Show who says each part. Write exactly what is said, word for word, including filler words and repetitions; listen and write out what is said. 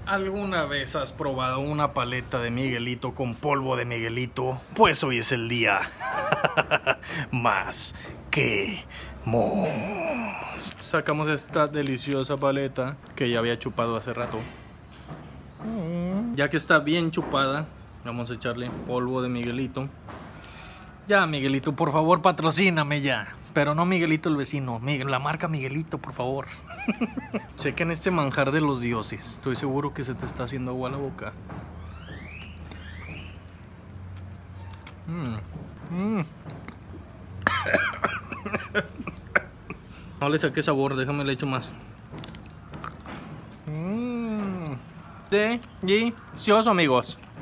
Speaker 1: ¿Alguna vez has probado una paleta de Miguelito con polvo de Miguelito? Pues hoy es el día más que mo. Sacamos esta deliciosa paleta que ya había chupado hace rato. Ya que está bien chupada, vamos a echarle polvo de Miguelito. Ya, Miguelito, por favor, patrocíname ya. Pero no Miguelito el vecino, la marca Miguelito, por favor. Sé que en este manjar de los dioses, estoy seguro que se te está haciendo agua la boca. Mm. Mm. No le saqué sabor, déjame le echo más. Mm. Delicioso, amigos.